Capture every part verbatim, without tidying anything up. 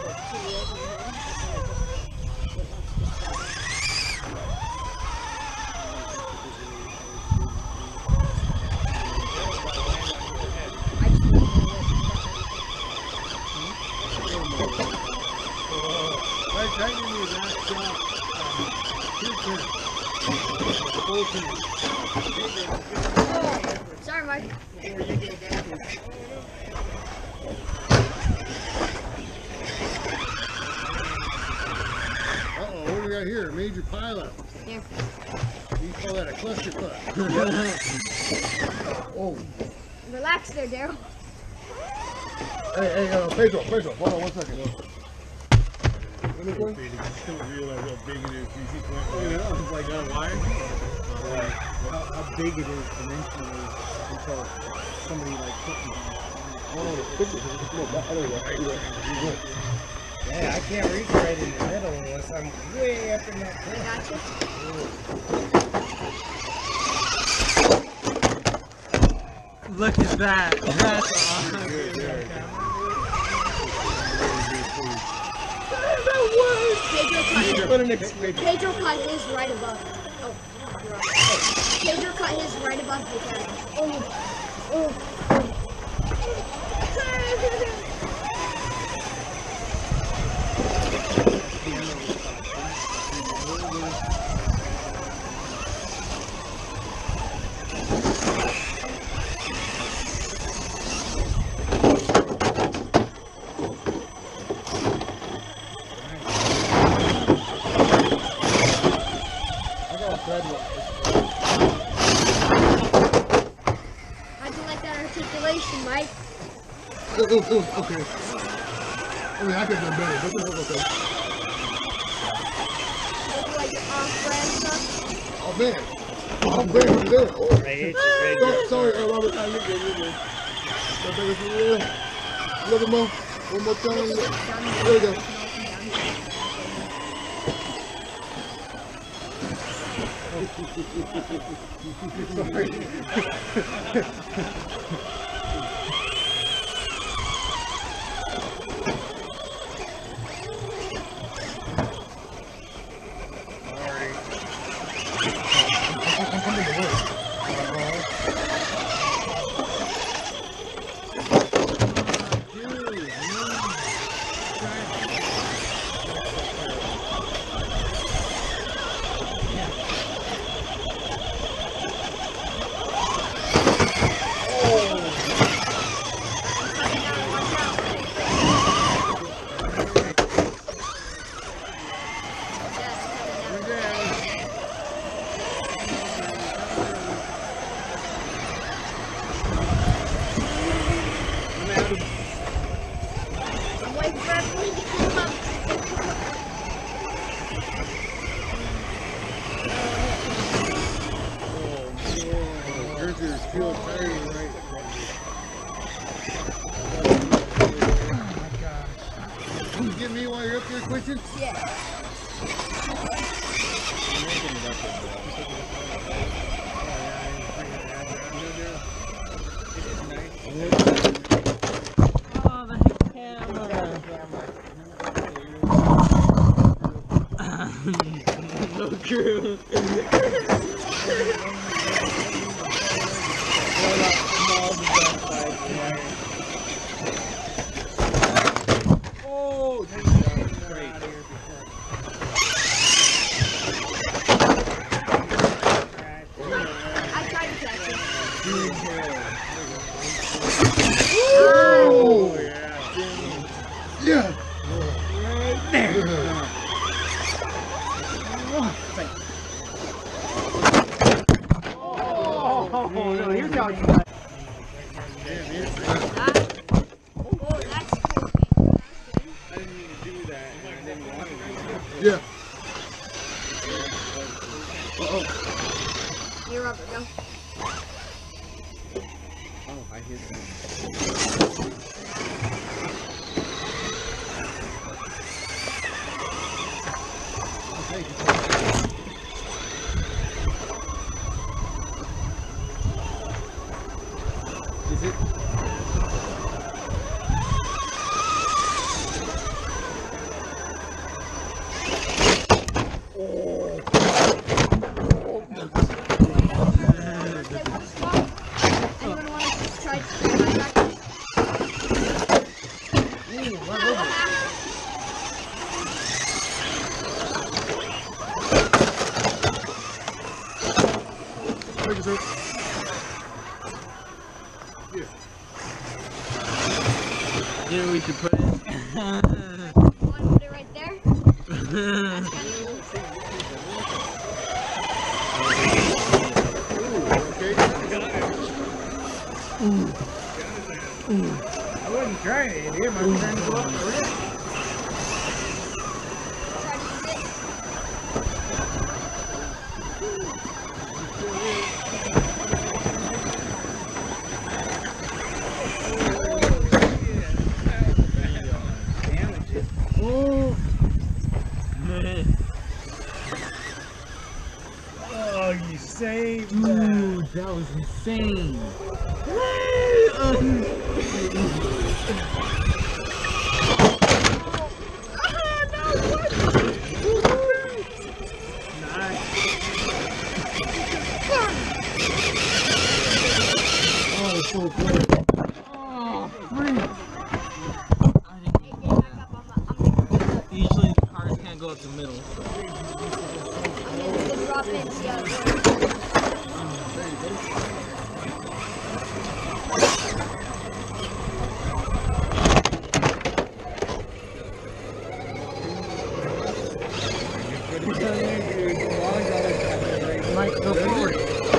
Sorry, Mike. Uh-oh, what do we got here? A major pileup. Here. You call that a cluster club? Oh. Relax there, Daryl. Hey, hey, uh, Pedro, Pedro, hold on one second. Let me go. You don't realize how big it is. You see, it's like that wire. Like how, how big it is dimensionally until somebody like put me down. Oh, fix it. There you go. Yeah, I can't reach right in the middle unless I'm way up in that corner. Gotcha. Look at that. That's awesome. Pedro cut, Pedro cut his right above. Oh, Pedro cut his right above the camera. Oh, oh, oh. How'd you like that articulation, Mike? It, it, it was okay. I mean, I could have done better, but it was okay. Look like off-brand stuff? Oh, man. Oh, man, over there. Oh. Right here, right Sorry, here. sorry, uh, Robert. I look good, look good. Something for real. Another more. One more time. There we go. Sorry. I'm waiting for everyone to come up. Yours is still tiring, right? Can you get me while you're up here, Quentin? Yeah. Oh, the camera. No crew. Oh, great. I tried to catch it. Oh, yeah. yeah. Right there. Oh, no, here's how you got. Oh, that's cool. I didn't mean to do that, and I didn't want to do that. Yeah. Uh-oh. Here, Robert, go. Oh, I hit that. Is it? Thank you, sir. You know where we should put it? Want to put it right there? That's kind of cool. I wasn't trying to hit him. I was trying to go up the rim. Try to use it. Oh, you saved that. Ooh, that was insane. Oh, it's so close. Oh, freak. I didn't get that. Usually the cars can't go up the middle. The drop in, see how it works. Mike, go forward.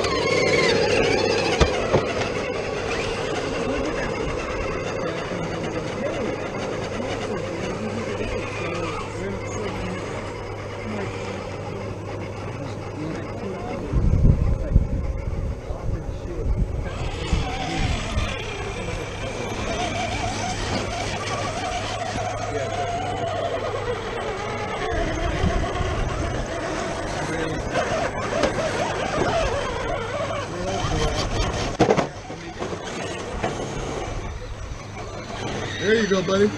There you go, buddy.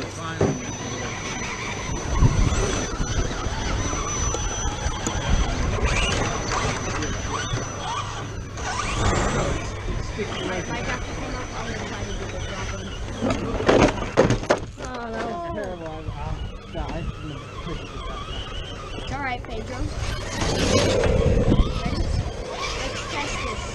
Oh, that was terrible. I died. It's alright, Pedro. Let's, let's test this.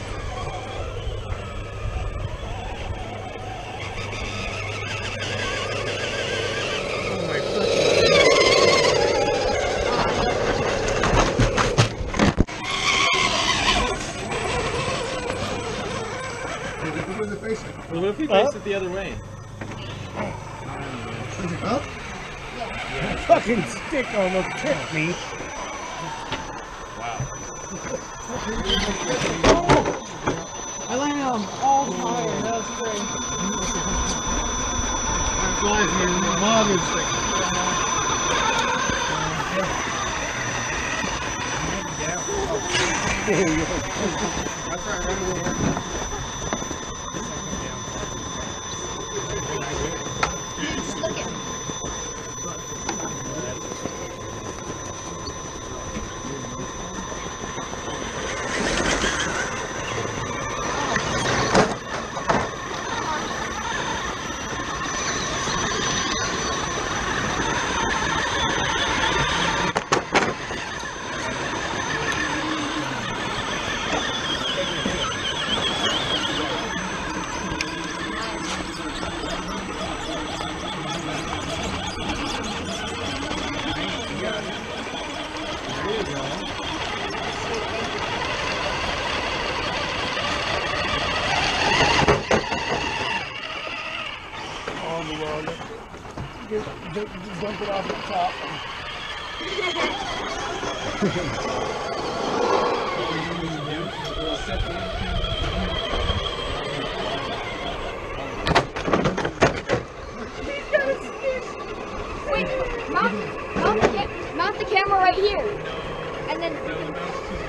Well, what if we face it the other way? Is it up? Yeah. Fucking stick almost tripped me. I landed on all fire. That was great. I'm flying here. My mom is like, That's right, right over. Just look at On the wall. Just, just, just dump it off the top. Wait, mount, mount, the ca- mount the camera right here. And then we can